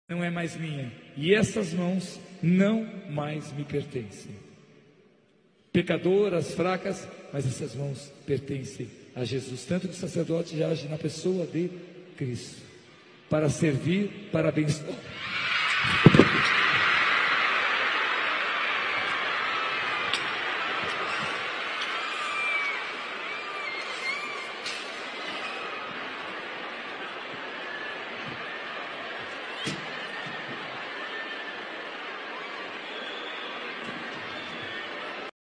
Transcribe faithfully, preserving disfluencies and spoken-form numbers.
não é mais minha, e essas mãos não mais me pertencem. Pecadoras, fracas, mas essas mãos pertencem a Jesus. Tanto que o sacerdote já age na pessoa de Cristo, para servir, para abençoar.